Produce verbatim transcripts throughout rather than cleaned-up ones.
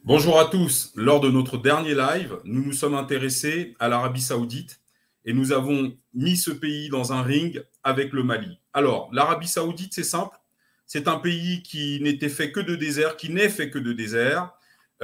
Bonjour à tous. Lors de notre dernier live, nous nous sommes intéressés à l'Arabie Saoudite et nous avons mis ce pays dans un ring avec le Mali. Alors, l'Arabie Saoudite, c'est simple. C'est un pays qui n'était fait que de désert, qui n'est fait que de désert,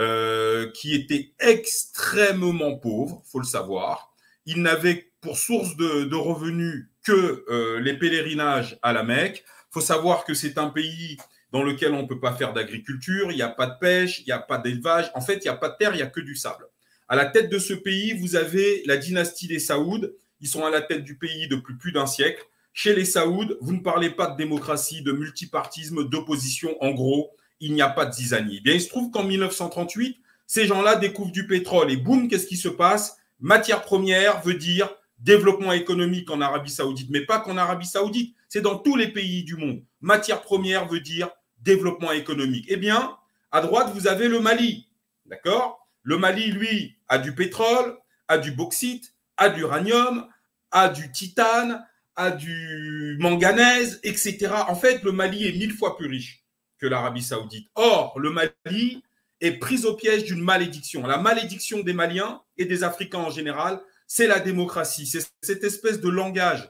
euh, qui était extrêmement pauvre, faut le savoir. Il n'avait pour source de, de revenus que euh, les pèlerinages à la Mecque. Il faut savoir que c'est un pays dans lequel on ne peut pas faire d'agriculture, il n'y a pas de pêche, il n'y a pas d'élevage. En fait, il n'y a pas de terre, il n'y a que du sable. À la tête de ce pays, vous avez la dynastie des Saouds. Ils sont à la tête du pays depuis plus d'un siècle. Chez les Saouds, vous ne parlez pas de démocratie, de multipartisme, d'opposition. En gros, il n'y a pas de zizanie. Eh bien, il se trouve qu'en mille neuf cent trente-huit, ces gens-là découvrent du pétrole. Et boum, qu'est-ce qui se passe? Matière première veut dire développement économique en Arabie Saoudite, mais pas qu'en Arabie Saoudite, c'est dans tous les pays du monde. Matière première veut dire développement économique. Eh bien, à droite, vous avez le Mali, d'accord? Le Mali, lui, a du pétrole, a du bauxite, a de l'uranium, a du titane, a du manganèse, et cetera. En fait, le Mali est mille fois plus riche que l'Arabie Saoudite. Or, le Mali est pris au piège d'une malédiction. La malédiction des Maliens et des Africains en général, c'est la démocratie. C'est cette espèce de langage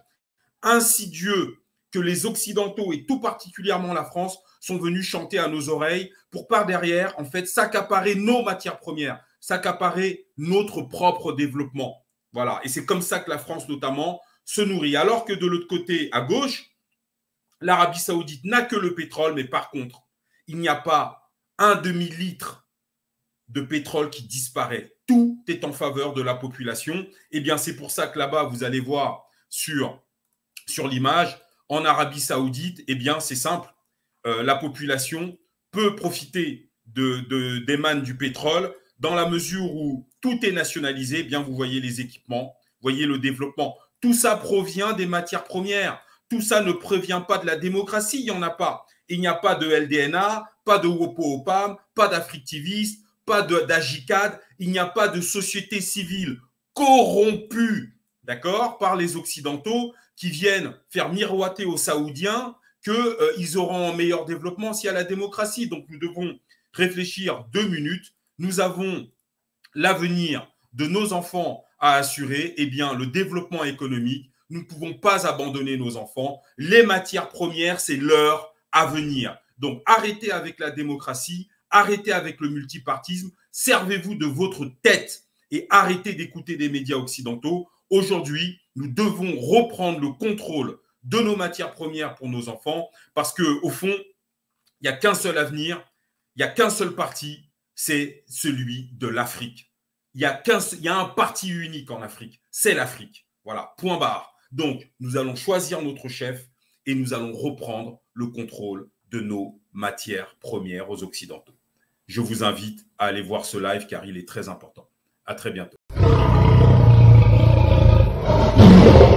insidieux que les Occidentaux, et tout particulièrement la France, sont venus chanter à nos oreilles pour par derrière, en fait, s'accaparer nos matières premières, s'accaparer notre propre développement. Voilà. Et c'est comme ça que la France, notamment, se nourrit. Alors que de l'autre côté, à gauche, l'Arabie Saoudite n'a que le pétrole, mais par contre, il n'y a pas un demi-litre de pétrole qui disparaît. Tout est en faveur de la population. Eh bien, c'est pour ça que là-bas, vous allez voir sur, sur l'image, en Arabie Saoudite, eh bien, c'est simple. Euh, la population peut profiter de, de, des mannes du pétrole dans la mesure où tout est nationalisé. Eh bien, vous voyez les équipements, vous voyez le développement. Tout ça provient des matières premières. Tout ça ne provient pas de la démocratie. Il n'y en a pas. Il n'y a pas de L D N A, pas de Wopo-Opam, pas d'Africtivisme, pas d'Agicad. Il n'y a pas de société civile corrompue, d'accord, par les Occidentaux qui viennent faire miroiter aux Saoudiens qu'ils euh, auront un meilleur développement s'il y a la démocratie. Donc, nous devons réfléchir deux minutes. Nous avons l'avenir de nos enfants à assurer. Eh bien, le développement économique, nous ne pouvons pas abandonner nos enfants. Les matières premières, c'est leur avenir. Donc, arrêtez avec la démocratie, arrêtez avec le multipartisme, servez-vous de votre tête et arrêtez d'écouter des médias occidentaux. Aujourd'hui, nous devons reprendre le contrôle de nos matières premières pour nos enfants parce qu'au fond, il n'y a qu'un seul avenir, il n'y a qu'un seul parti, c'est celui de l'Afrique. Il y a qu'un, il y a un parti unique en Afrique, c'est l'Afrique. Voilà, point barre. Donc, nous allons choisir notre chef et nous allons reprendre le contrôle de nos matières premières aux Occidentaux. Je vous invite à aller voir ce live car il est très important. À très bientôt.